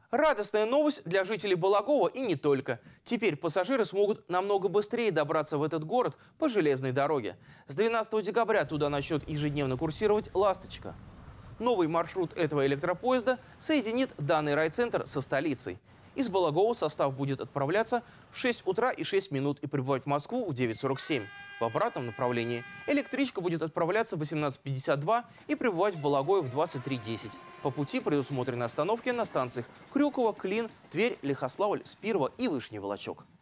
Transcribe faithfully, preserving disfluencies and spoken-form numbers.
Радостная новость для жителей Балагова и не только. Теперь пассажиры смогут намного быстрее добраться в этот город по железной дороге. С двенадцатого декабря туда начнет ежедневно курсировать «Ласточка». Новый маршрут этого электропоезда соединит данный райцентр со столицей. Из Балагова состав будет отправляться в шесть утра и шесть минут и прибывать в Москву в девять сорок семь. В обратном направлении электричка будет отправляться в восемнадцать пятьдесят два и прибывать в Балагове в двадцать три десять. По пути предусмотрены остановки на станциях Крюково, Клин, Тверь, Лихославль, Спирова и Вышний Волочек.